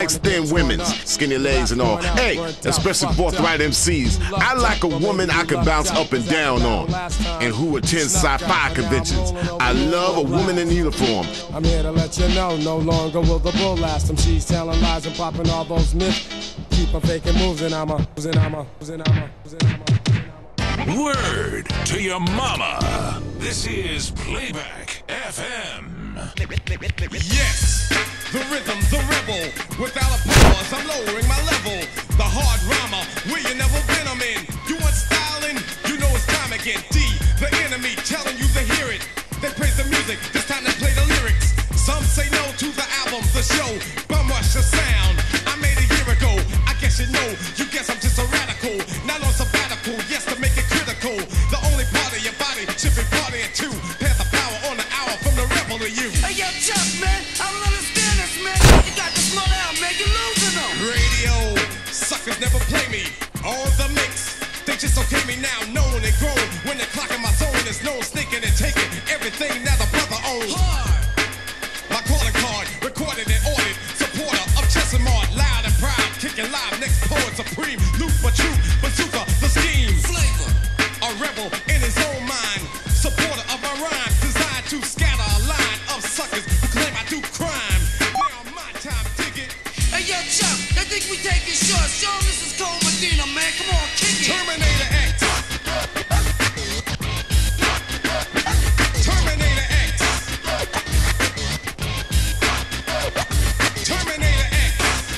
Thin women's, skinny legs and all. Hey, especially forthright MCs. I like a woman I can bounce up and down on, and who attends sci-fi conventions. I love a woman in uniform. I'm here to let you know, no longer will the bull last. She's telling lies and popping all those myths. Keep on faking moves and Word to your mama. This is Playback FM. Yes, the rhythm, the rebel. Without a pause, I'm lowering my level. The hard rhymer, where you never been, I'm in. You want styling? You know it's time again. D, the enemy, telling you to hear it. They praise the music, this time they play the lyrics. Some say no to the album, the show. Bum rush the sound. I made a year ago. I guess you know. You guess I'm just a radical. Not on sabbatical, yes, to make it critical. The only part of your body should be partying too. Pass the power on the hour from the rebel to you. Hey, yo, Chuck, man, I don't understand this, man. You got to slow down, man. You're losing them. Radio, suckers never play me. On the mix, they just okay me now. Known and grown. When the clock in my zone is known, sneaking and taking everything that the brother owns. My calling card, recorded and ordered. Supporter of Chesimard, loud and proud. Kicking live, next poet supreme. Loop but true, bazooka, the scheme. Flavor. A rebel in his own mind. Supporter of my rhymes, designed to scatter a line of suckers who claim I do crime. Now my time, dig it. Hey, yo, Chuck, they think we taking short. Show 'em this is Cole Medina, man. Come on, kick it. Terminator X. Terminator X. Terminator X.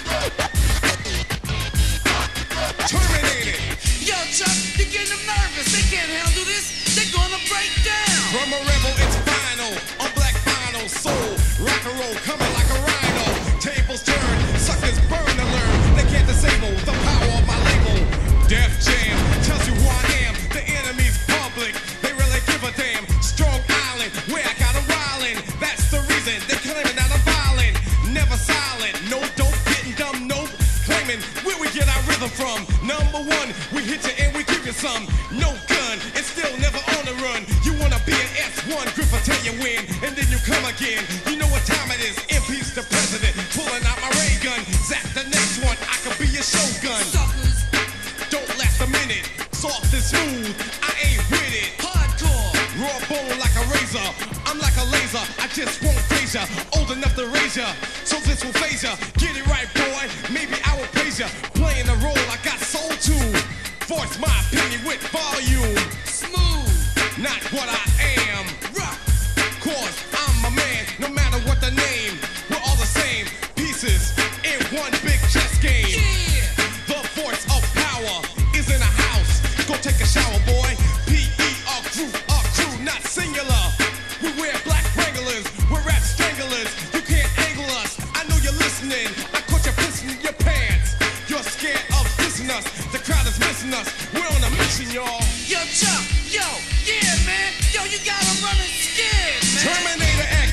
Terminator. Yo, Chuck, you're getting them nervous. They can't handle this. They're gonna break down. From a rebel, it's final. On black vinyl, soul, rock and roll, coming like a rhino. Tables turn, suckers burn to learn. They can't disable the power of my label. Def Jam tells you who I am. The enemy's public. They really give a damn. Strong Island, where I got them wildin'. That's the reason they're claiming that I'm violent. Never silent, no dope, getting dumb, nope. Claiming where we get our rhythm from. Number one, we hit you and we give you some. No gun, it's still never on the run. You wanna be an S1, Griffith tell you when, and then you come again. You know what time it is, impeach the president. Pulling out my ray gun, zap the next one, I could be your shogun. Suckers. Don't last a minute, soft and smooth, I ain't with it. Hardcore. Raw bone like a razor, I'm like a laser, I just won't phase ya. Old enough to raise ya, so this will phase ya. Get it right, boy, maybe I will praise ya. Playing the role I got soul to. Voice my opinion with volume. Smooth. Not what I am. Rock. Cause I'm a man, no matter what the name. We're all the same pieces in one big chess game. Yeah. The voice of power is in a house. Go take a shower, boy. P.E. a crew, not singular. We wear black Wranglers, we're rap stranglers. You can't angle us, I know you're listening. I caught you pissing in your pants. You're scared of dissing us, the crowd is missing us. We're on a mission, y'all. Yo, Chuck, yo, yeah, man. Yo, you got 'em running scared, man. Terminator X.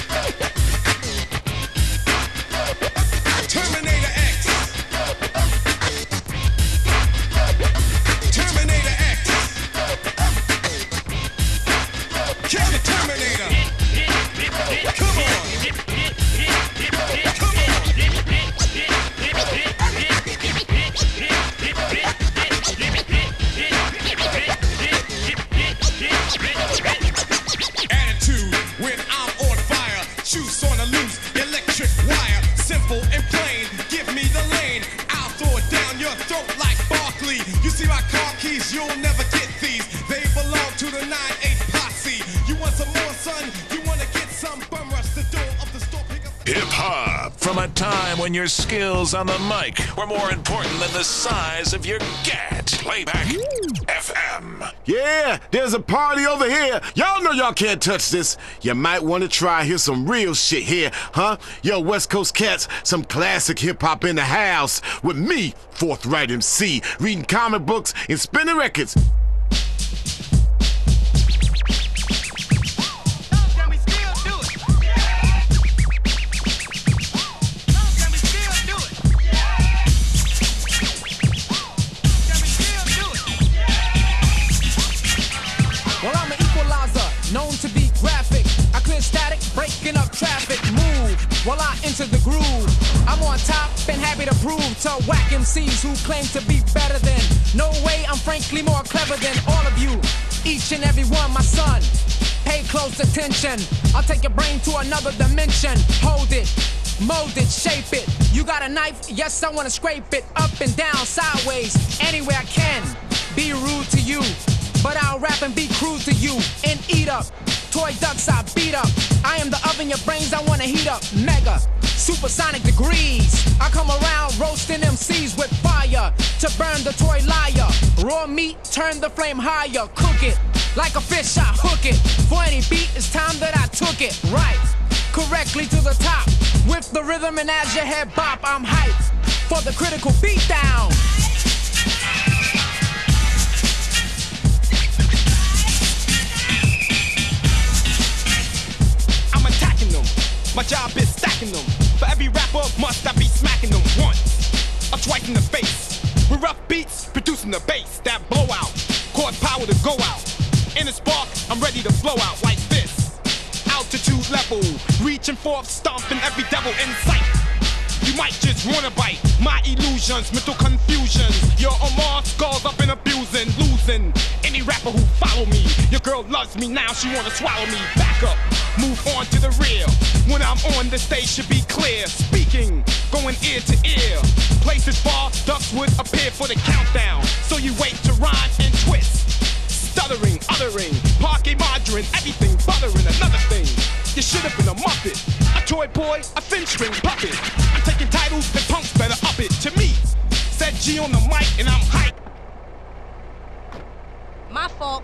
Terminator X. Terminator X. Kill the Terminator. Come on. Come on. Attitude when I'm on fire. Juice on the loose, electric wire. Simple and plain, give me the lane. I'll throw it down your throat like Barkley. You see my car keys, you'll never get these. They belong to the 9-8 posse. You want some more, son? You wanna get some? Bum rush the door of the store, pick up. Hip hop from a time when your skills on the mic were more important than the size of your gat. Playback FM. Yeah, there's a party over here. Y'all know y'all can't touch this. You might want to try. Here's some real shit here, huh? Yo, West Coast cats, some classic hip-hop in the house. With me, Forthright MC, reading comic books and spinning records. Well, I'm an equalizer, known to be graphic. I clear static, breaking up traffic. Move while I enter the groove. I'm on on top and happy to prove to whack MCs who claim to be better than. No way, I'm frankly more clever than all of you. Each and every one, my son. Pay close attention. I'll take your brain to another dimension. Hold it, mold it, shape it. You got a knife? Yes, I wanna scrape it up and down, sideways, anywhere I can. Be rude to you, but I'll rap and be crude to you and eat up. Toy ducks I beat up. I am the oven your brains I wanna heat up. Mega, supersonic degrees. I come around roasting MCs with fire to burn the toy liar. Raw meat, turn the flame higher. Cook it like a fish, I hook it. For any beat, it's time that I took it right correctly to the top. With the rhythm and as your head bop, I'm hyped for the critical beatdown. My job is stacking them. For every rapper, must I be smacking them once or twice in the face. With rough beats, producing the bass that blow out, cause power to go out. In a spark, I'm ready to blow out like this. Altitude level, reaching forth, stomping every devil in sight. You might just wanna bite my illusions, mental confusions. Your Omar skulls up and abusing, losing any rapper who follow me. Your girl loves me now, she wanna swallow me. Back up, move on to the rear. When I'm on, the stage should be clear. Speaking, going ear to ear. Places far, ducks would appear for the countdown. So you wait to rhyme and twist. Stuttering, uttering, parquet margarine, everything buttering. Another thing, you should have been a muppet, a toy boy, a thin string puppet. I'm taking titles and punks better up it. To me, said G on the mic and I'm hyped. My fault.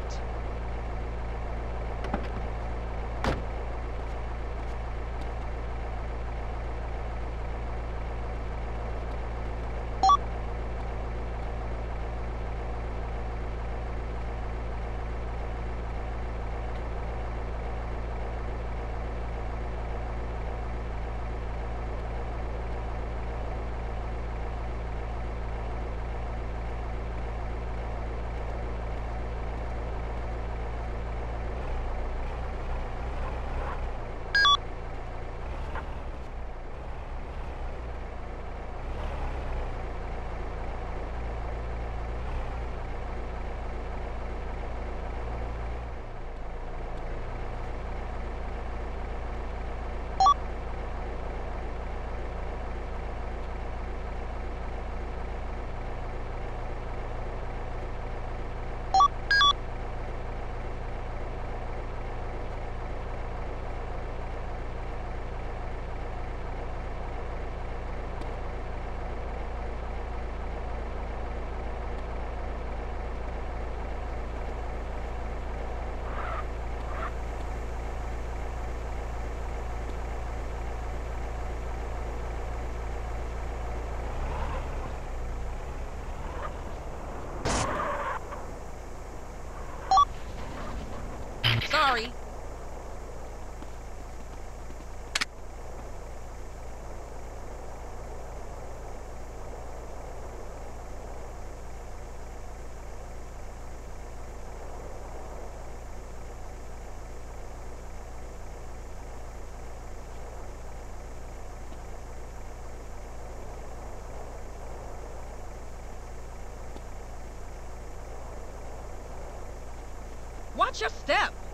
Sorry. Watch your step.